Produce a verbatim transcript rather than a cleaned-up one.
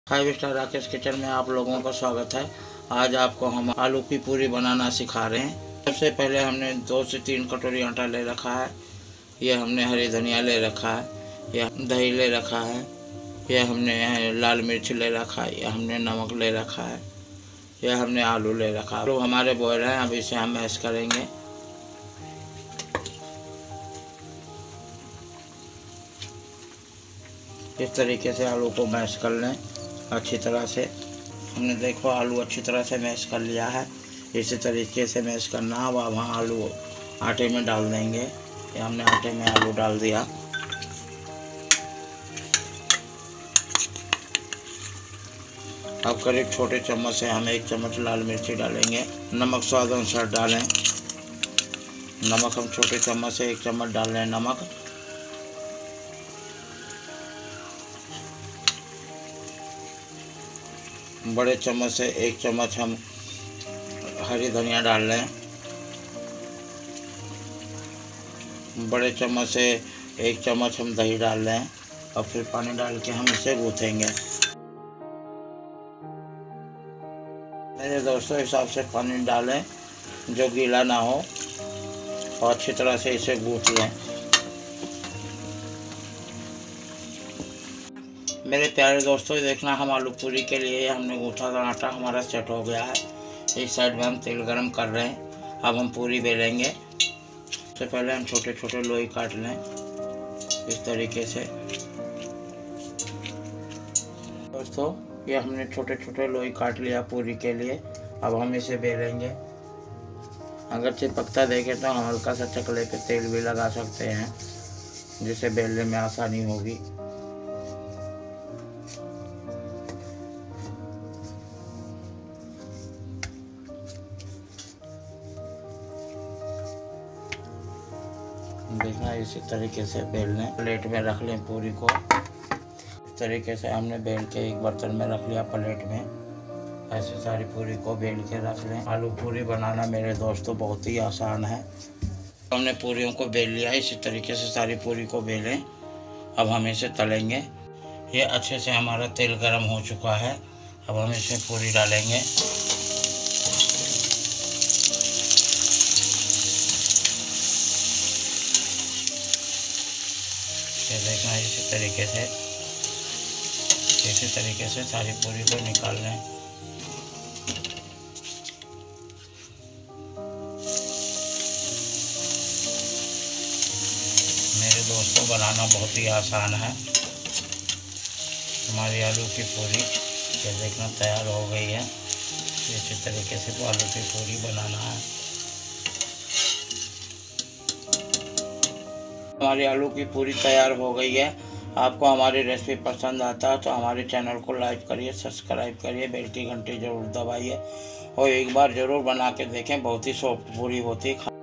Five star Rakesh kitchen में आप लोगों का स्वागत है। आज आपको हम आलू की पूरी बनाना सिखा रहे हैं। सबसे पहले हमने दो से तीन कटोरी आटा ले रखा है। यह हमने हरी धनिया ले रखा है। यह दही ले रखा है। यह हमने लाल मिर्च ले रखा है। यह हमने नमक ले रखा है। यह हमने आलू ले रखा है। आलू हमारे बॉयल हैं, अब इसे हम मैश करेंगे। इस तरीके से आलू को मैश कर लें अच्छी तरह से। हमने देखो आलू अच्छी तरह से मैश कर लिया है। इसी तरीके से मैश करना। अब हम आलू आटे में डाल देंगे। ये हमने आटे में आलू डाल दिया। अब करीब छोटे चम्मच से हम एक चम्मच लाल मिर्ची डालेंगे। नमक स्वाद अनुसार डालें। नमक हम छोटे चम्मच से एक चम्मच डाल रहे हैं नमक। बड़े चम्मच से एक चम्मच हम हरी धनिया डाल लें। बड़े चम्मच से एक चम्मच हम दही डाल लें और फिर पानी डाल के हम इसे गूँथेंगे। मेरे दोस्तों हिसाब से पानी डालें जो गीला ना हो और अच्छी तरह से इसे गूँथ लें। मेरे प्यारे दोस्तों देखना, हम आलू पूरी के लिए हमने गूँथा का आटा हमारा सेट हो गया है। एक साइड में हम तेल गरम कर रहे हैं। अब हम पूरी बेलेंगे। सबसे पहले हम छोटे छोटे लोई काट लें इस तरीके से। दोस्तों ये हमने छोटे छोटे लोई काट लिया पूरी के लिए। अब हम इसे बेलेंगे। अगर चिपकता देखे तो हम हल्का सा चकले पे तेल भी लगा सकते हैं जिससे बेलने में आसानी होगी। देखना इसी तरीके से बेल लें। प्लेट में रख लें पूरी को। इस तरीके से हमने बेल के एक बर्तन में रख लिया प्लेट में। ऐसे सारी पूरी को बेल के रख लें। आलू पूरी बनाना मेरे दोस्तों बहुत ही आसान है। हमने पूरियों को बेल लिया। इसी तरीके से सारी पूरी को बेलें। अब हम इसे तलेंगे। ये अच्छे से हमारा तेल गर्म हो चुका है। अब हम इसमें पूरी डालेंगे। ये देखना इसी तरीके से इसी तरीके से सारी पूरी को निकाल लें। मेरे दोस्तों बनाना बहुत ही आसान है। हमारी आलू की पूरी ये देखना तैयार हो गई है। इसी तरीके से आलू की पूरी बनाना है। हमारी आलू की पूरी तैयार हो गई है। आपको हमारी रेसिपी पसंद आता है तो हमारे चैनल को लाइक करिए, सब्सक्राइब करिए, बेल की घंटी ज़रूर दबाइए और एक बार ज़रूर बना के देखें। बहुत ही सॉफ्ट पूरी होती है।